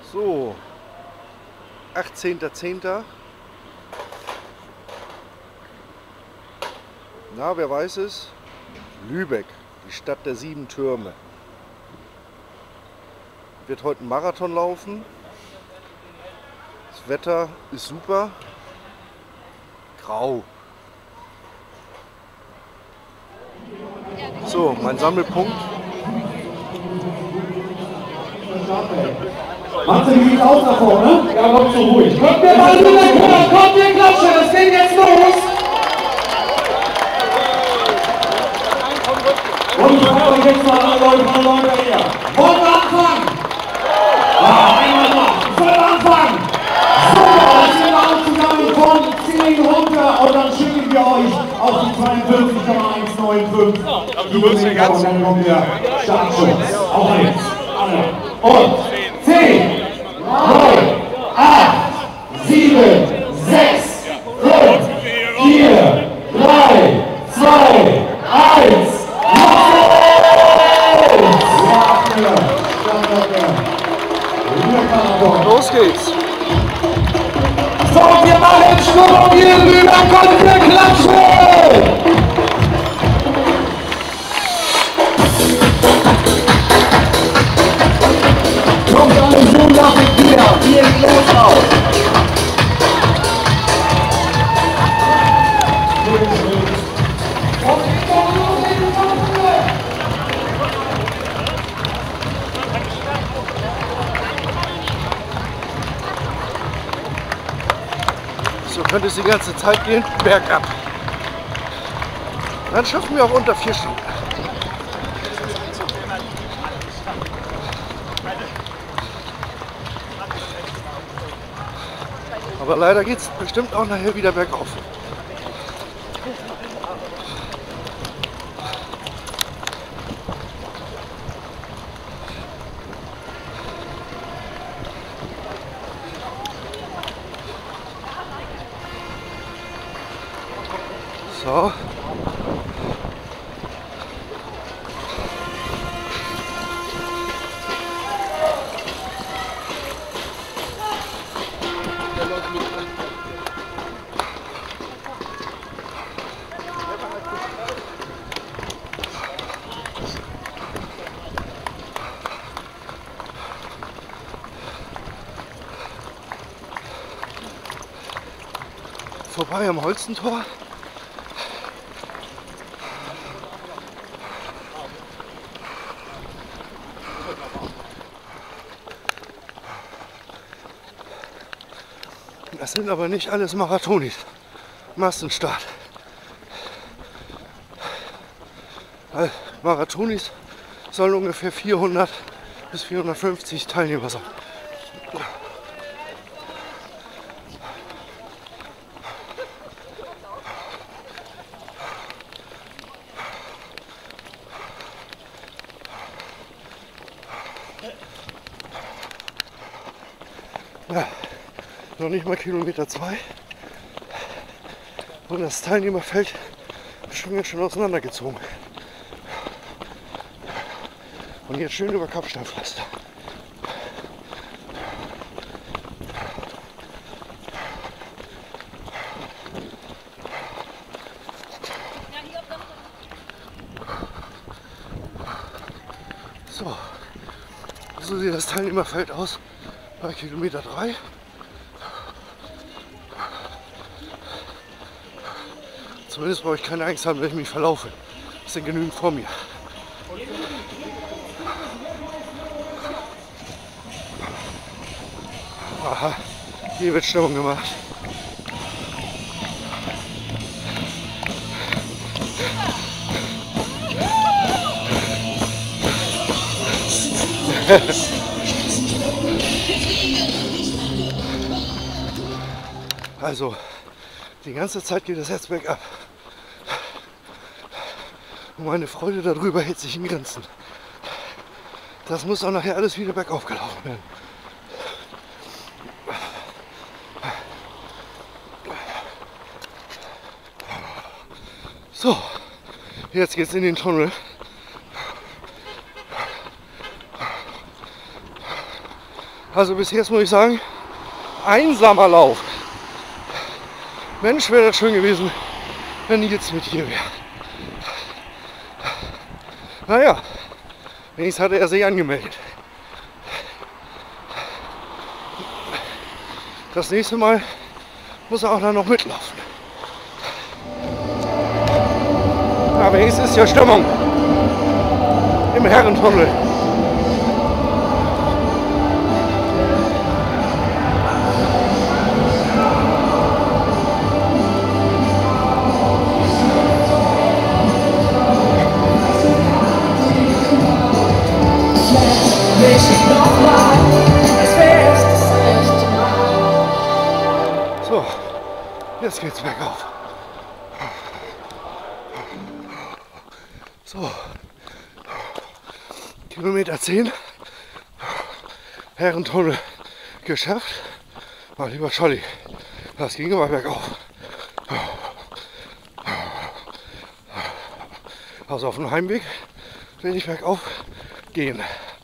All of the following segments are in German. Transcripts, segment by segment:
So, 18.10. Na, wer weiß es? Lübeck, die Stadt der 7 Türme. Wird heute einen Marathon laufen. Das Wetter ist super. Grau. So, mein Sammelpunkt. Martin liegt auch da vorne. Ja, kommt so ruhig. Kommt wir mal rüber, kommt wir klatschen, es geht jetzt los. Und ich frage euch jetzt mal alle Leute hier. Wollen wir anfangen? Ja, einmal noch. Ich will anfangen. Super, dann sind wir auch zusammen von 10 runter und dann schicken wir euch auf die 52,195. Aber du wirst ja ganz. Und dann kommt der Startschutz. Auf eins. Alle. Und 10, 9, 8, 7, 6, 5, 4, 3, 2, 1. Los geht's! So, wir machen Stimmung hier rüber, kommt wir klatschen! Kommt alle so nach dem Bier, hier los auf! So könnte es die ganze Zeit gehen, bergab. Dann schaffen wir auch unter 4 Stunden. Aber leider geht es bestimmt auch nachher wieder bergauf. So. Vorbei am Holstentor. Das sind aber nicht alles Marathonis. Massenstart. Weil Marathonis sollen ungefähr 400 bis 450 Teilnehmer sein. Ja, noch nicht mal Kilometer 2 und das Teilnehmerfeld ist schon ganz schön auseinandergezogen. Und jetzt schön über Kopfsteinpflaster. So sieht das Teilnehmerfeld aus bei Kilometer 3. Zumindest brauche ich keine Angst haben, wenn ich mich verlaufe. Es sind genügend vor mir. Aha, hier wird Stimmung gemacht. Also, die ganze Zeit geht das Herz bergab. Und meine Freude darüber hält sich in Grenzen. Das muss auch nachher alles wieder bergauf gelaufen werden. So, jetzt geht's in den Tunnel. Also bis jetzt muss ich sagen, einsamer Lauf. Mensch, wäre das schön gewesen, wenn ich jetzt mit hier wäre. Naja, wenigstens hatte er sich angemeldet. Das nächste Mal muss er auch dann noch mitlaufen. Aber jetzt ist ja Stimmung im Herrentunnel. So, jetzt geht's bergauf. So, Kilometer 10, Herrentunnel geschafft. Mein lieber Scholli, das ging immer bergauf. Also auf dem Heimweg will ich bergauf gehen.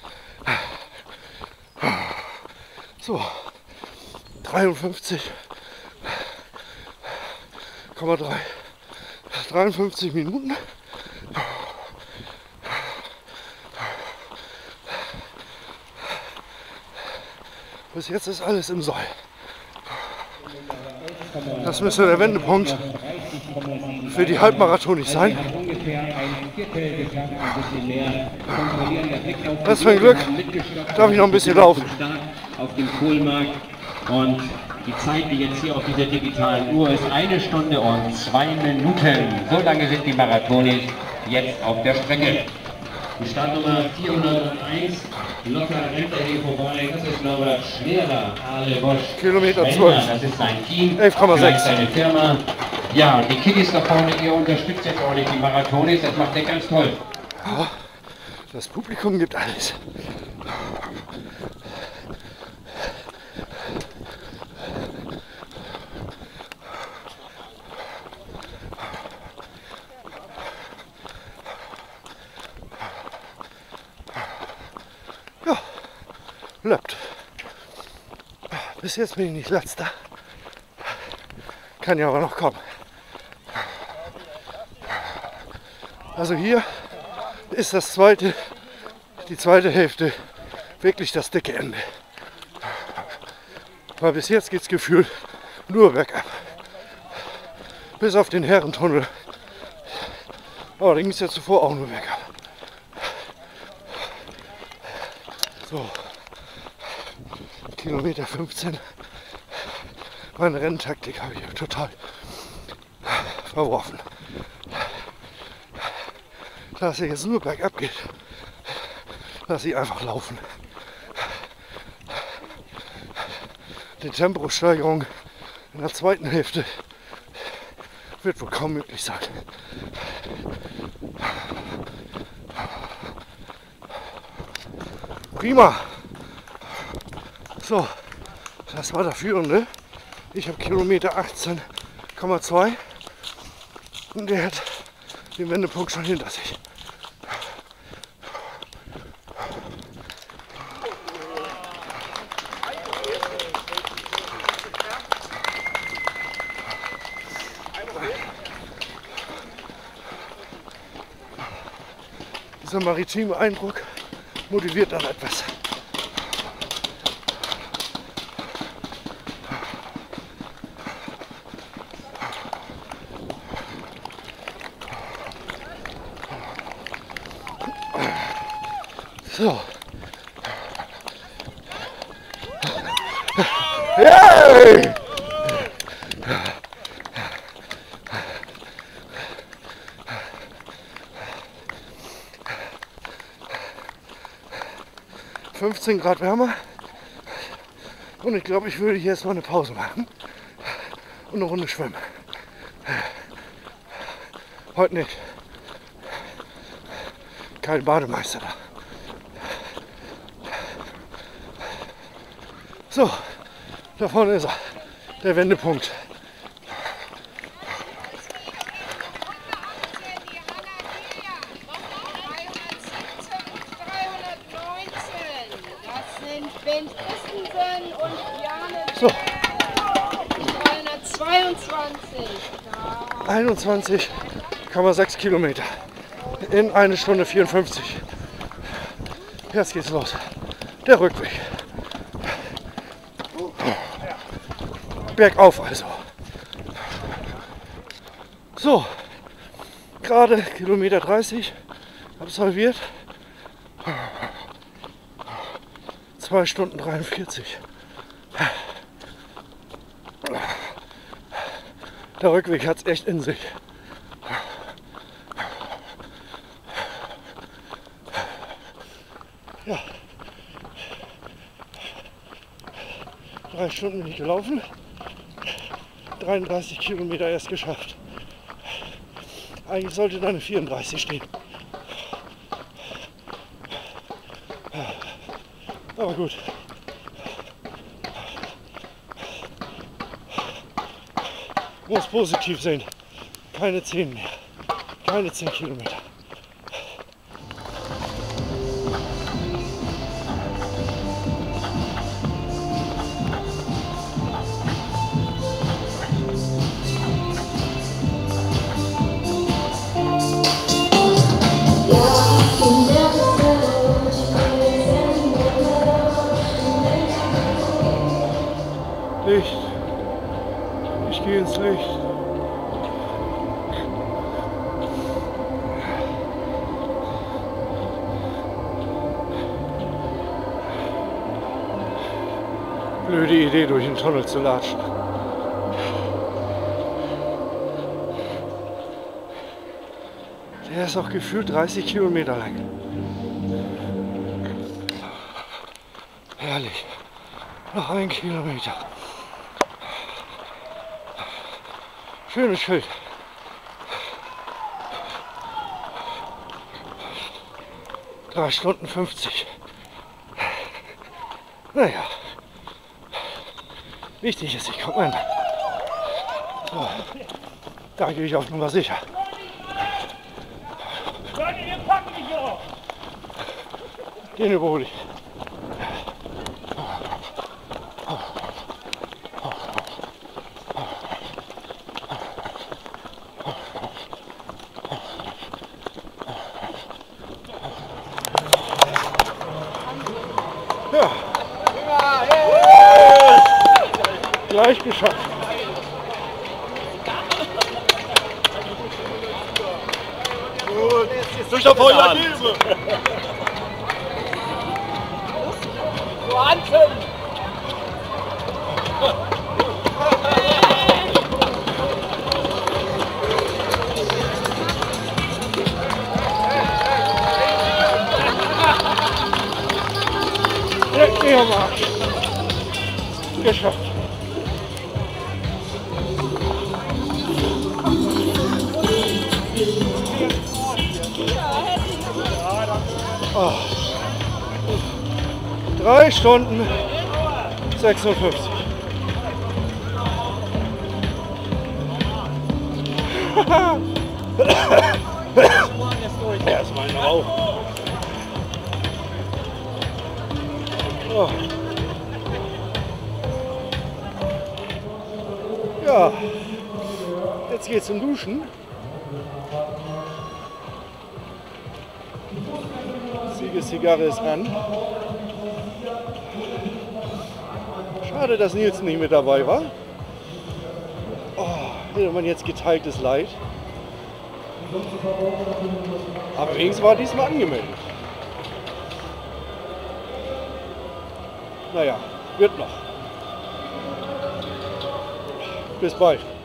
So, 53,3 Minuten. Bis jetzt ist alles im Soll. Das müsste der Wendepunkt für die Halbmarathon nicht sein. Was für ein Glück, darf ich noch ein bisschen laufen. Auf dem Kohlmarkt und die Zeit, die jetzt hier auf dieser digitalen Uhr ist, 1 Stunde und 2 Minuten. So lange sind die Marathonis jetzt auf der Strecke. Die Startnummer 401, locker rennt er hier vorbei. Das ist Norbert Schwerer, Ale Bosch. Kilometer 12. Das ist sein Team. 11,6. Seine Firma. Ja, und die Kiddies da vorne, ihr unterstützt jetzt ordentlich die Marathonis. Das macht ihr ganz toll. Ja, das Publikum gibt alles. Ja, läuft. Bis jetzt bin ich nicht letzter. Kann ja aber noch kommen. Also hier ist die zweite Hälfte wirklich das dicke Ende. Weil bis jetzt geht es gefühlt nur bergab. Bis auf den Herrentunnel. Aber da ging es ja zuvor auch nur bergab. So, Kilometer 15. Meine Renntaktik habe ich total verworfen. Da es jetzt nur bergab geht, lasse ich einfach laufen. Die Temposteigerung in der zweiten Hälfte wird wohl kaum möglich sein. Prima. So, das war der Führende. Ich habe Kilometer 18,2 und der hat den Wendepunkt schon hinter sich. Dieser maritime Eindruck motiviert dann etwas. So. Yay! 15 Grad wärmer und ich glaube, ich würde hier jetzt mal eine Pause machen und eine Runde schwimmen. Heute nicht. Kein Bademeister da. So, da vorne ist er, der Wendepunkt. Ben Mogensen und Jane So. 322. 21,6 Kilometer in 1 Stunde 54. Jetzt geht's los. Der Rückweg. Bergauf also. So, gerade Kilometer 30 absolviert. 2 Stunden 43. Der Rückweg hat's echt in sich. Ja. 3 Stunden bin ich gelaufen. 33 Kilometer erst geschafft. Eigentlich sollte da eine 34 stehen. Aber gut. Muss positiv sehen. Keine 10 mehr. Keine 10 Kilometer. Licht. Ich gehe ins Licht. Blöde Idee, durch den Tunnel zu latschen. Der ist auch gefühlt 30 Kilometer lang. Herrlich. Noch 1 Kilometer. Schönes Schild. Drei Stunden 50. Naja. Wichtig ist, ich komme an. So. Da gehe ich auf Nummer sicher. Den überhole ich. Ja. Gleich geschafft. Jetzt durch der Feuer geben. Der Marsch. Geschafft. Oh. 3 Stunden 56. Erstmal einen Rauch. Oh. Ja, jetzt geht's zum Duschen. Siegeszigarre ist an. Schade, dass Nils nicht mit dabei war. Oh, hätte man jetzt geteiltes Leid. Aber wenigstens war diesmal angemeldet. Naja, wird noch. Bis bald.